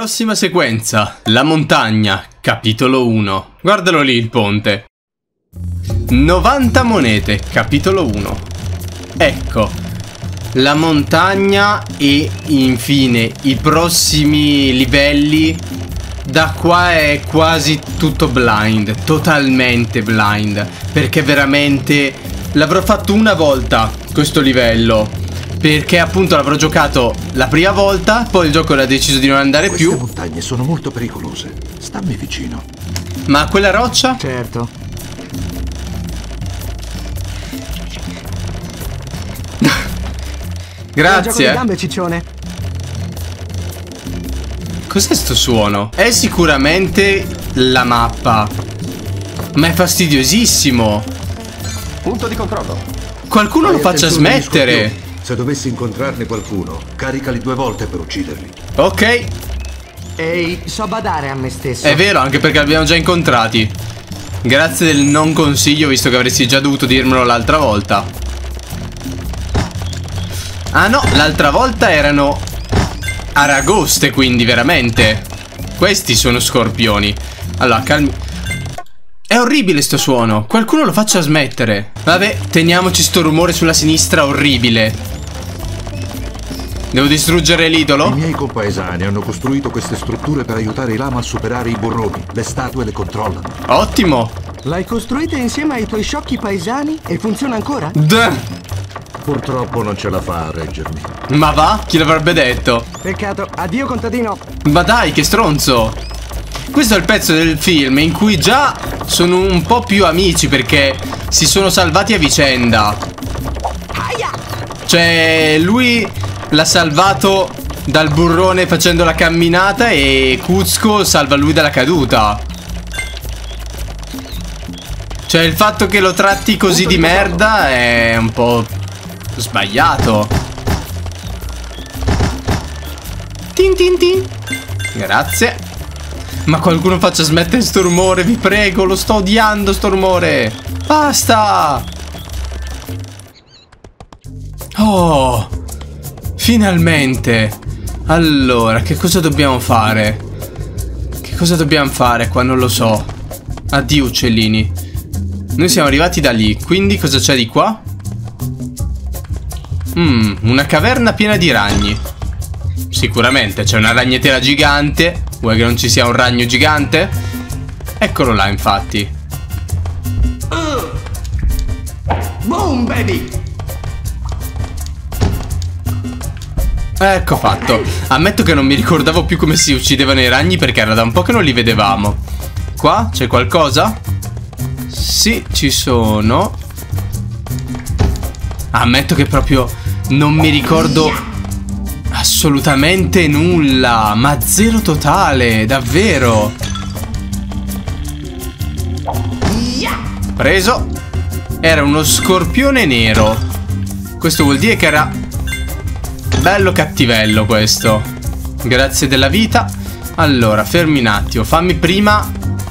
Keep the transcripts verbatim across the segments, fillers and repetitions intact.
Prossima sequenza, la montagna, capitolo uno. Guardalo lì il ponte. novanta monete, capitolo uno. Ecco, la montagna e infine i prossimi livelli. Da qua è quasi tutto blind, totalmente blind, perché veramente l'avrò fatto una volta questo livello. Perché appunto l'avrò giocato la prima volta, poi il gioco ha deciso di non andare Queste più. Queste montagne sono molto pericolose. Stammi vicino. Ma quella roccia? Certo. Grazie. Gioco di gambe, ciccione. Cos'è sto suono? È sicuramente la mappa, ma è fastidiosissimo. Punto di controllo. Qualcuno Fai lo faccia attenzione agli smettere. scorpioni. Se dovessi incontrarne qualcuno, caricali due volte per ucciderli. Ok. Ehi, so badare a me stesso. È vero, anche perché li abbiamo già incontrati. Grazie del non consiglio, visto che avresti già dovuto dirmelo l'altra volta. Ah no, l'altra volta erano aragoste, quindi veramente. Questi sono scorpioni. Allora, calmi. È orribile sto suono. Qualcuno lo faccia smettere. Vabbè, teniamoci sto rumore sulla sinistra orribile. Devo distruggere l'idolo? I miei compaesani hanno costruito queste strutture per aiutare i lama a superare i burroni. Le statue le controllano. Ottimo. L'hai costruita insieme ai tuoi sciocchi paesani e funziona ancora? Duh. Purtroppo non ce la fa a reggermi. Ma va? Chi l'avrebbe detto? Peccato. Addio, contadino. Ma dai, che stronzo. Questo è il pezzo del film in cui già sono un po' più amici perché si sono salvati a vicenda. Cioè, lui l'ha salvato dal burrone facendo la camminata e Kuzco salva lui dalla caduta. Cioè, il fatto che lo tratti così di merda è un po' sbagliato. Tin tin tin. Grazie. Ma qualcuno faccia smettere sto rumore, vi prego, lo sto odiando sto rumore. Basta. Oh, finalmente. Allora, che cosa dobbiamo fare? Che cosa dobbiamo fare qua? Non lo so. Addio uccellini. Noi siamo arrivati da lì, quindi cosa c'è di qua? Mmm, una caverna piena di ragni. Sicuramente c'è una ragnatela gigante. Vuoi che non ci sia un ragno gigante? Eccolo là, infatti. Uh. Boom, baby! Ecco fatto. Ammetto che non mi ricordavo più come si uccidevano i ragni perché era da un po' che non li vedevamo. Qua c'è qualcosa? Sì, ci sono. Ammetto che proprio non mi ricordo assolutamente nulla. Ma zero totale, davvero. Preso. Era uno scorpione nero. Questo vuol dire che era bello cattivello questo. Grazie della vita. Allora, fermi un attimo. Fammi prima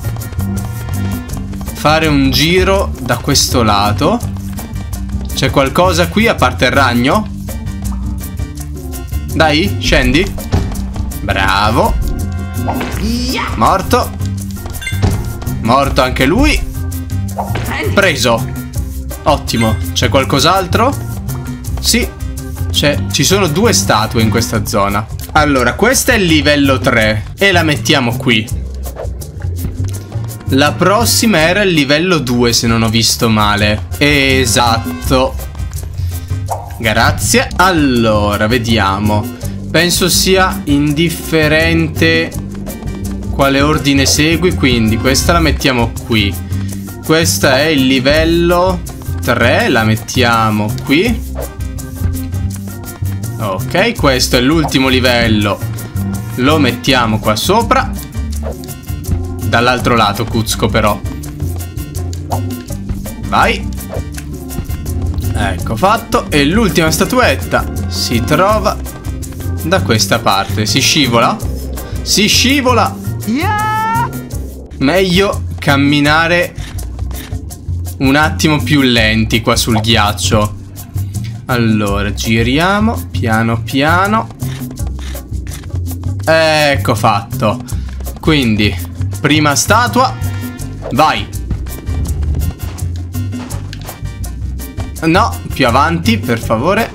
fare un giro da questo lato. C'è qualcosa qui a parte il ragno? Dai, scendi. Bravo. Morto. Morto anche lui. Preso. Ottimo. C'è qualcos'altro? Sì. C'è. Ci sono due statue in questa zona. Allora, questo è il livello tre e la mettiamo qui. La prossima era il livello due, se non ho visto male. Esatto. Grazie. Allora, vediamo. Penso sia indifferente quale ordine segui, quindi questa la mettiamo qui. Questa è il livello tre, la mettiamo qui. Ok, questo è l'ultimo livello. Lo mettiamo qua sopra. Dall'altro lato, Kuzco, però. Vai. Ecco fatto. E l'ultima statuetta si trova da questa parte. Si scivola? Si scivola! Yeah! Meglio camminare un attimo più lenti qua sul ghiaccio. Allora, giriamo piano piano. Ecco fatto. Quindi, prima statua. Vai. No, più avanti, per favore.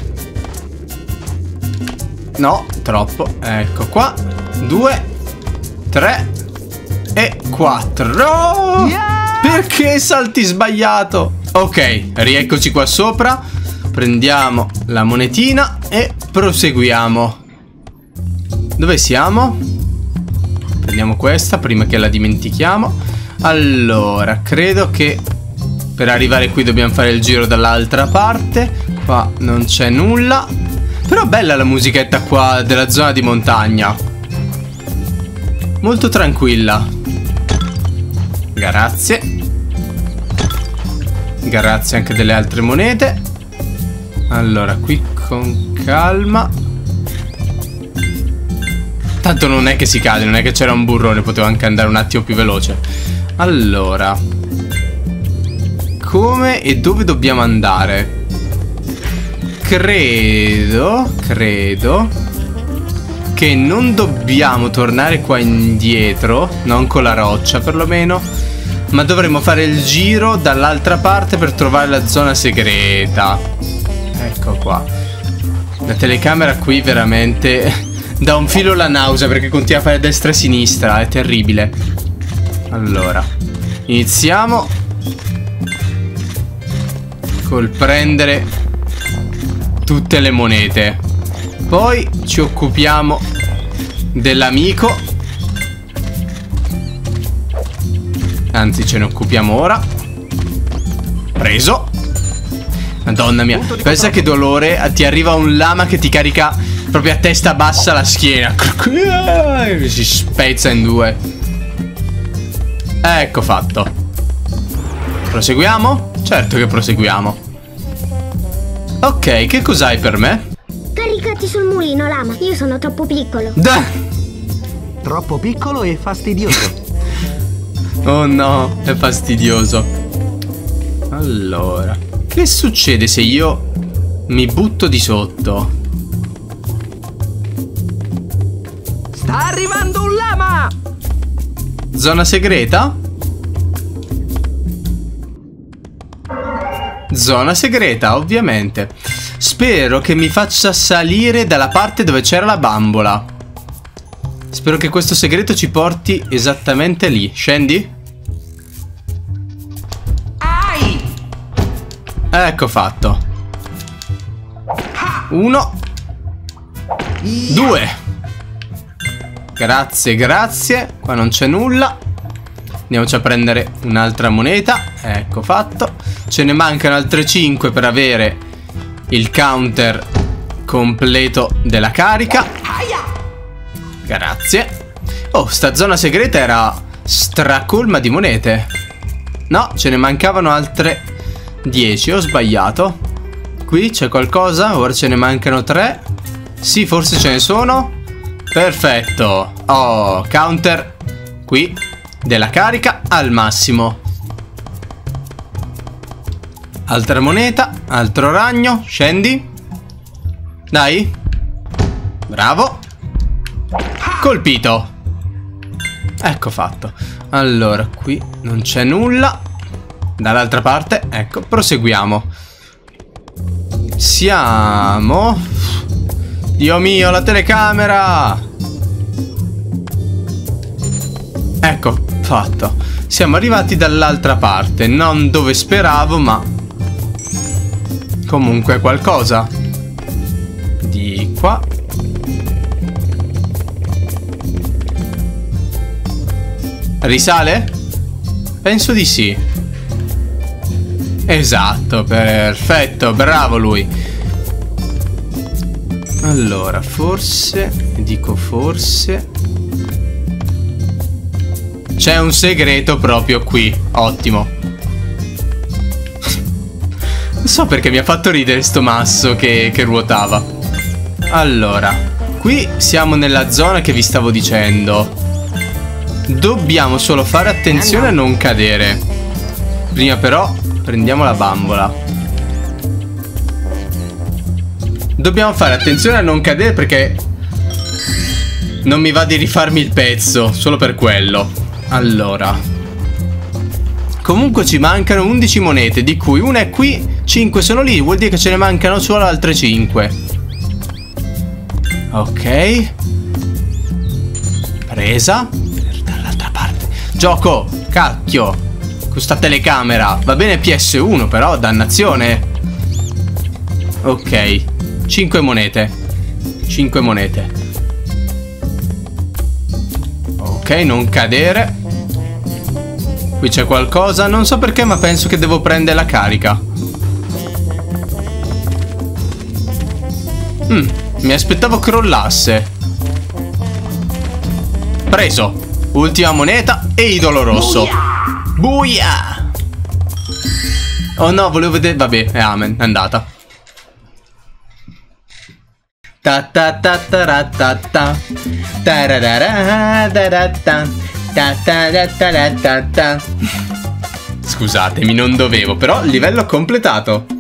No, troppo. Ecco qua. Due, tre e quattro. Yeah! Perché salti sbagliato? Ok, rieccoci qua sopra. Prendiamo la monetina e proseguiamo. Dove siamo? Prendiamo questa prima che la dimentichiamo. Allora, credo che per arrivare qui dobbiamo fare il giro dall'altra parte. Qua non c'è nulla. Però bella la musichetta qua della zona di montagna. Molto tranquilla. Grazie. Grazie anche delle altre monete. Allora, qui con calma. Tanto non è che si cade, non è che c'era un burrone, potevo anche andare un attimo più veloce. Allora, come e dove dobbiamo andare? Credo, credo che non dobbiamo tornare qua indietro, non con la roccia perlomeno, ma dovremo fare il giro dall'altra parte per trovare la zona segreta. Ecco qua. La telecamera qui veramente dà un filo alla nausea perché continua a fare destra e sinistra, è terribile. Allora, iniziamo col prendere tutte le monete. Poi ci occupiamo dell'amico. Anzi, ce ne occupiamo ora. Preso. Madonna mia, pensa che dolore. Ti arriva un lama che ti carica proprio a testa bassa la schiena. Si spezza in due. Ecco fatto. Proseguiamo? Certo che proseguiamo. Ok, che cos'hai per me? Caricati sul mulino, lama. Io sono troppo piccolo. Da! Troppo piccolo e fastidioso. Oh no, è fastidioso. Allora, che succede se io mi butto di sotto? Sta arrivando un lama! Zona segreta? Zona segreta, ovviamente. Spero che mi faccia salire dalla parte dove c'era la bambola. Spero che questo segreto ci porti esattamente lì. Scendi? Ai! Ecco fatto. Uno. Due. Grazie, grazie. Qua non c'è nulla. Andiamoci a prendere un'altra moneta. Ecco fatto. Ce ne mancano altre cinque per avere il counter completo della carica. Grazie. Oh, sta zona segreta era stracolma di monete. No, ce ne mancavano altre dieci. Ho sbagliato. Qui c'è qualcosa? Ora ce ne mancano tre. Sì, forse ce ne sono. Perfetto. Oh, counter qui della carica al massimo. Altra moneta, altro ragno. Scendi. Dai. Bravo. Colpito. Ecco fatto. Allora, qui non c'è nulla. Dall'altra parte, ecco, proseguiamo. Siamo... Dio mio, la telecamera! Ecco, fatto. Siamo arrivati dall'altra parte. Non dove speravo, ma... comunque qualcosa. Di qua. Risale? Penso di sì. Esatto, perfetto, bravo lui. Allora, forse, dico forse, c'è un segreto proprio qui. Ottimo. Non so perché mi ha fatto ridere sto masso che, che ruotava. Allora, qui siamo nella zona che vi stavo dicendo. Dobbiamo solo fare attenzione a non cadere. Prima però prendiamo la bambola. Dobbiamo fare attenzione a non cadere perché Non mi va di rifarmi il pezzo, solo per quello. Allora. Comunque ci mancano undici monete, di cui una è qui, cinque sono lì, vuol dire che ce ne mancano solo altre cinque. Ok. Presa. Dall'altra parte. Gioco, cacchio. Questa telecamera. Va bene P S uno, però, dannazione. Ok. cinque monete. cinque monete. Ok, non cadere. Qui c'è qualcosa. Non so perché, ma penso che devo prendere la carica. Mm, mi aspettavo crollasse. Preso. Ultima moneta e idolo rosso. Buia! Oh no, volevo vedere. Vabbè, è amen, è andata. Ta ta ta ta ra ta ta. Tararara da da ta. Ta ta da ta da ta ta. Scusatemi, non dovevo, però livello completato.